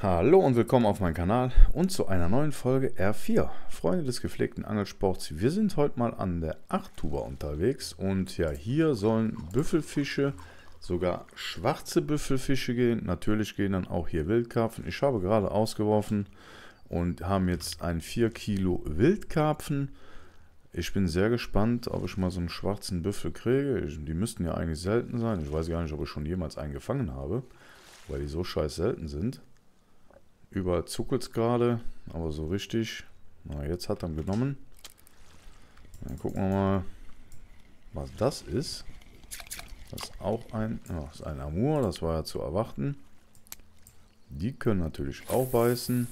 Hallo und willkommen auf meinem Kanal und zu einer neuen Folge R4. Freunde des gepflegten Angelsports, wir sind heute mal an der Achttuber unterwegs und ja, hier sollen Büffelfische, sogar schwarze Büffelfische gehen. Natürlich gehen dann auch hier Wildkarpfen. Ich habe gerade ausgeworfen und haben jetzt ein 4 Kilo Wildkarpfen. Ich bin sehr gespannt, ob ich mal so einen schwarzen Büffel kriege. Die müssten ja eigentlich selten sein. Ich weiß gar nicht, ob ich schon jemals einen gefangen habe, weil die so scheiß selten sind. Überall zuckelt es gerade, aber so richtig. Na, jetzt hat er ihn genommen. Dann gucken wir mal, was das ist. Das ist auch das ist ein Amur, das war ja zu erwarten. Die können natürlich auch beißen.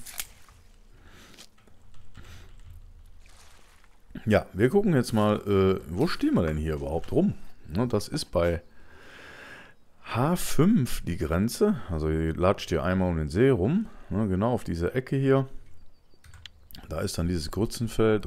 Ja, wir gucken jetzt mal, wo stehen wir denn hier überhaupt rum? Ne, das ist bei H5 die Grenze. Also ihr latscht hier einmal um den See rum. Ne, genau auf dieser Ecke hier. Da ist dann dieses Grützenfeld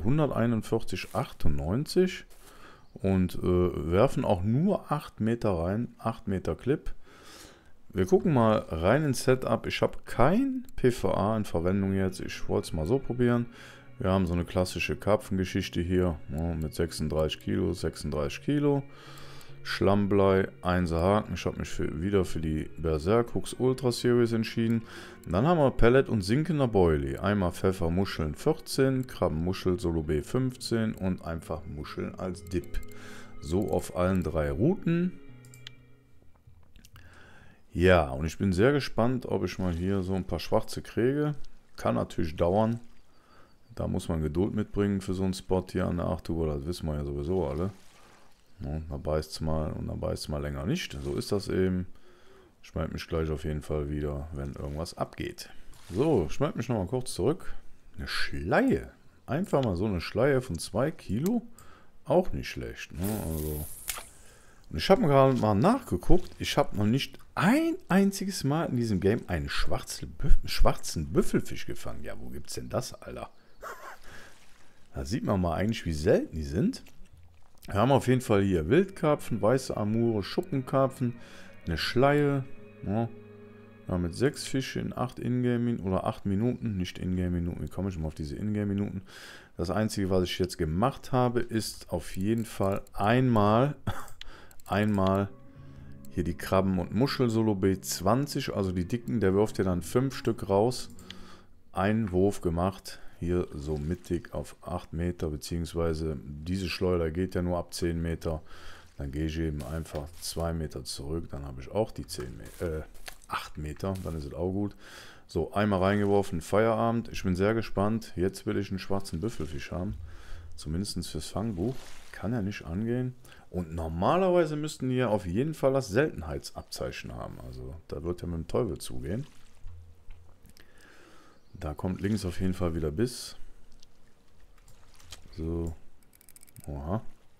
141,98 und werfen auch nur 8 Meter rein, 8 Meter Clip. Wir gucken mal rein ins Setup. Ich habe kein PVA in Verwendung jetzt. Ich wollte es mal so probieren. Wir haben so eine klassische Karpfengeschichte hier mit 36 Kilo, 36 Kilo. Schlammblei, 1er Haken. Ich habe mich wieder für die Berserk Hooks Ultra Series entschieden. Dann haben wir Pellet und sinkender Boilie. Einmal Pfeffer, Muscheln 14, Krabbenmuschel Solo B 15 und einfach Muscheln als Dip. So auf allen 3 Routen. Ja, und ich bin sehr gespannt, ob ich mal hier so ein paar schwarze kriege. Kann natürlich dauern. Da muss man Geduld mitbringen für so einen Spot hier an der Achttuber. Das wissen wir ja sowieso alle. Ja, da beißt es mal und dann beißt es mal länger nicht. So ist das eben. Ich melde mich gleich auf jeden Fall wieder, wenn irgendwas abgeht. So, ich melde mich nochmal kurz zurück. Eine Schleie. Einfach mal so eine Schleie von 2 Kilo. Auch nicht schlecht. Ne? Also. Und ich habe mir gerade mal nachgeguckt. Ich habe noch nicht ein einziges Mal in diesem Game einen schwarzen Büffelfisch gefangen. Ja, wo gibt es denn das, Alter? Da sieht man mal eigentlich, wie selten die sind. Wir haben auf jeden Fall hier Wildkarpfen, weiße Amure, Schuppenkarpfen, eine Schleie. Ja, mit 6 Fische in 8 Ingame-Minuten oder 8 Minuten, nicht Ingame-Minuten, wie komme ich mal auf diese Ingame-Minuten? Das Einzige, was ich jetzt gemacht habe, ist auf jeden Fall einmal hier die Krabben- und Muschel-Solo B20, also die dicken, der wirft ja dann 5 Stück raus. Einen Wurf gemacht. Hier so mittig auf 8 Meter, beziehungsweise diese Schleuder geht ja nur ab 10 Meter. Dann gehe ich eben einfach 2 Meter zurück, dann habe ich auch die 8 Meter, dann ist es auch gut. So, einmal reingeworfen, Feierabend. Ich bin sehr gespannt. Jetzt will ich einen schwarzen Büffelfisch haben. Zumindest fürs Fangbuch. Kann ja nicht angehen. Und normalerweise müssten die ja auf jeden Fall das Seltenheitsabzeichen haben. Also da wird ja mit dem Teufel zugehen. Da kommt links auf jeden Fall wieder Biss. So. Oha.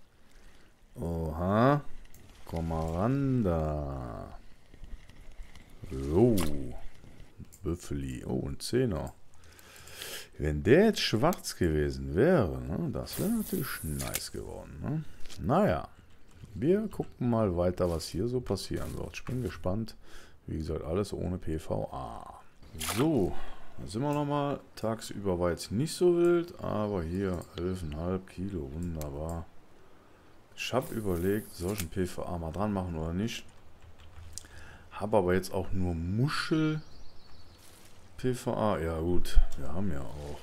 Oha. Komm mal ran da. So. Büffeli. Oh, ein 10er. Wenn der jetzt schwarz gewesen wäre, ne, das wäre natürlich nice geworden. Ne? Naja. Wir gucken mal weiter, was hier so passieren wird. Ich bin gespannt. Wie gesagt, alles ohne PVA. So. Da sind wir nochmal. Tagsüber war jetzt nicht so wild, aber hier 11,5 Kilo, wunderbar. Ich habe überlegt, soll ich ein PVA mal dran machen oder nicht. Habe aber jetzt auch nur Muschel PVA. Ja gut, wir haben ja auch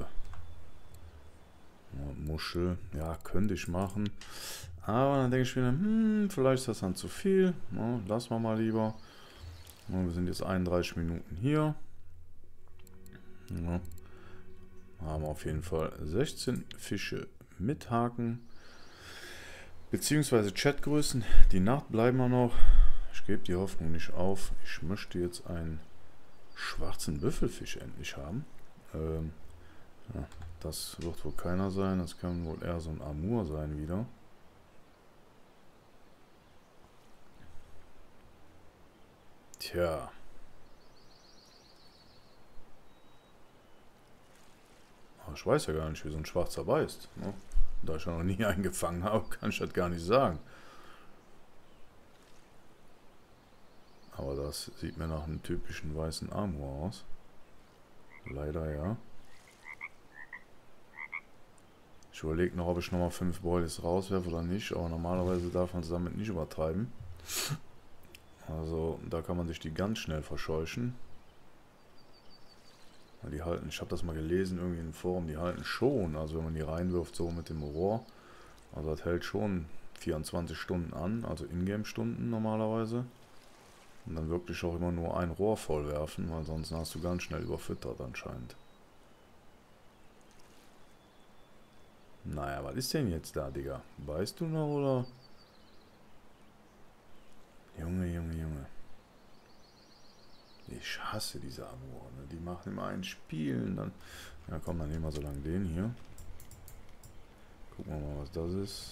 Muschel. Ja, könnte ich machen. Aber dann denke ich mir, vielleicht ist das dann zu viel. Ja, lassen wir mal lieber. Ja, wir sind jetzt 31 Minuten hier. Ja. Haben auf jeden Fall 16 Fische mit Haken. Beziehungsweise Chatgrößen. Die Nacht bleiben wir noch. Ich gebe die Hoffnung nicht auf. Ich möchte jetzt einen schwarzen Büffelfisch endlich haben. Ja, das wird wohl keiner sein. Das kann wohl eher so ein Amur sein wieder. Tja. Ich weiß ja gar nicht, wie so ein Schwarzer beißt. Ne? Da ich ja noch nie eingefangen habe, kann ich das gar nicht sagen. Aber das sieht mir nach einem typischen weißen Amur aus. Leider ja. Ich überlege noch, ob ich nochmal 5 Boilies rauswerfe oder nicht, aber normalerweise darf man es damit nicht übertreiben. Also da kann man sich die ganz schnell verscheuchen. Die halten, ich habe das mal gelesen, irgendwie in Forum, die halten schon, also wenn man die reinwirft so mit dem Rohr, also das hält schon 24 Stunden an, also Ingame-Stunden normalerweise. Und dann wirklich auch immer nur ein Rohr voll werfen, weil sonst hast du ganz schnell überfüttert anscheinend. Naja, was ist denn jetzt da, Digga? Weißt du noch, oder? Junge, Junge, Junge. Ich hasse diese Amore, ne? Die machen immer ein Spiel und dann... Ja komm, dann nehmen wir so lange den hier. Gucken wir mal, was das ist.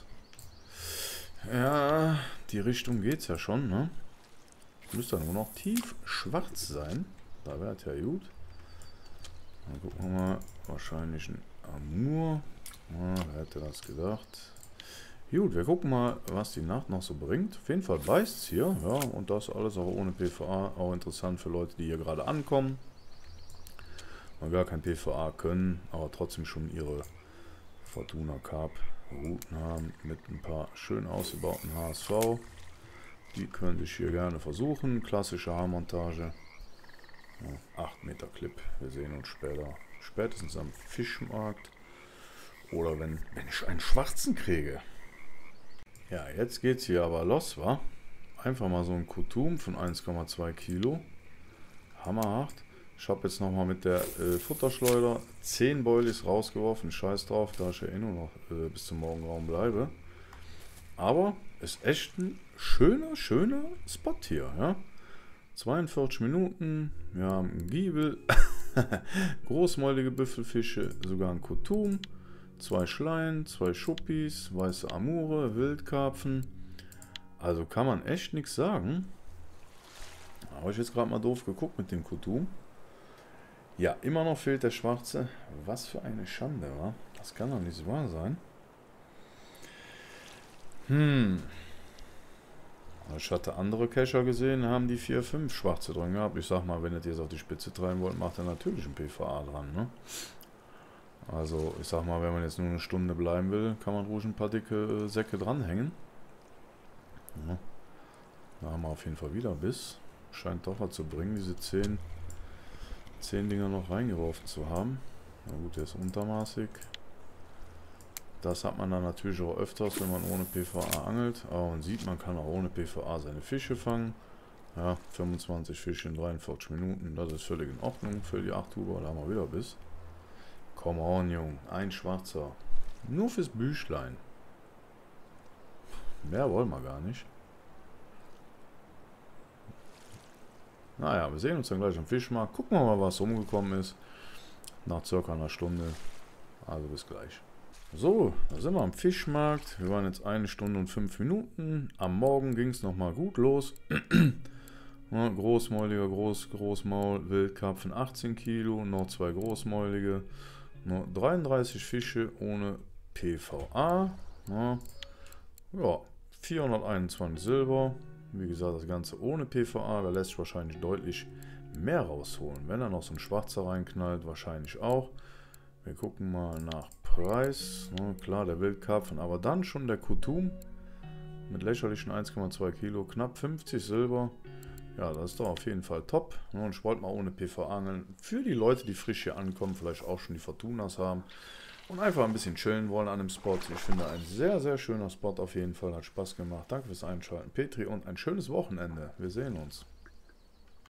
Ja, die Richtung geht's ja schon, ne? Müsste nur noch tief schwarz sein. Da wäre es ja gut. Dann gucken wir mal. Wahrscheinlich ein Amur. Ja, wer hätte das gedacht? Gut, wir gucken mal, was die Nacht noch so bringt. Auf jeden Fall beißt es hier. Ja, und das alles auch ohne PvA. Auch interessant für Leute, die hier gerade ankommen. Und gar kein PvA können, aber trotzdem schon ihre Fortuna Carp Routen haben. Mit ein paar schön ausgebauten HSV. Die können sich hier gerne versuchen. Klassische Haarmontage. Ja, 8 Meter Clip. Wir sehen uns später. Spätestens am Fischmarkt. Oder wenn ich einen schwarzen kriege. Ja, jetzt geht es hier aber los, wa? Einfach mal so ein Kutum von 1,2 Kilo. Hammerhart. Ich habe jetzt nochmal mit der Futterschleuder 10 Boilies rausgeworfen. Scheiß drauf, da ich ja eh nur noch bis zum Morgengrauen bleibe. Aber ist echt ein schöner Spot hier, ja. 42 Minuten, wir haben einen Giebel, großmäulige Büffelfische, sogar ein Kutum, 2 Schleien, 2 Schuppis, weiße Amure, Wildkarpfen. Also kann man echt nichts sagen. Habe ich jetzt gerade mal doof geguckt mit dem Kutum. Ja, immer noch fehlt der Schwarze. Was für eine Schande, wa? Das kann doch nicht wahr sein. Ich hatte andere Kescher gesehen, haben die 4, 5 Schwarze drin gehabt. Ich sag mal, wenn ihr jetzt auf die Spitze treiben wollt, macht er natürlich ein PvA dran, ne? Also, ich sag mal, wenn man jetzt nur eine Stunde bleiben will, kann man ruhig ein paar dicke Säcke dranhängen. Ja. Da haben wir auf jeden Fall wieder Biss. Scheint doch was zu bringen, diese 10 Dinger noch reingeworfen zu haben. Na gut, der ist untermaßig. Das hat man dann natürlich auch öfters, wenn man ohne PvA angelt. Aber man sieht, man kann auch ohne PvA seine Fische fangen. Ja, 25 Fische in 43 Minuten, das ist völlig in Ordnung für die 8 Huber. Da haben wir wieder Biss. Come on, Jung, ein Schwarzer. Nur fürs Büchlein. Mehr wollen wir gar nicht. Naja, wir sehen uns dann gleich am Fischmarkt. Gucken wir mal, was rumgekommen ist. Nach circa einer Stunde. Also bis gleich. So, da sind wir am Fischmarkt. Wir waren jetzt 1 Stunde und 5 Minuten. Am Morgen ging es nochmal gut los. Ja, großmäuliger, Großmaul, Wildkarpfen 18 Kilo, noch 2 großmäulige, noch 33 Fische ohne PvA. Ja, 421 Silber. Wie gesagt, das Ganze ohne PvA, da lässt sich wahrscheinlich deutlich mehr rausholen. Wenn da noch so ein Schwarzer reinknallt, wahrscheinlich auch. Wir gucken mal nach Preis. Ja, klar, der Wildkarpfen, aber dann schon der Kutum mit lächerlichen 1,2 Kilo, knapp 50 Silber. Ja, das ist doch auf jeden Fall top. Und ich wollte mal ohne PvA angeln. Für die Leute, die frisch hier ankommen, vielleicht auch schon die Fortunas haben und einfach ein bisschen chillen wollen an dem Spot. Ich finde ein sehr, sehr schöner Spot auf jeden Fall. Hat Spaß gemacht. Danke fürs Einschalten, Petri, und ein schönes Wochenende. Wir sehen uns.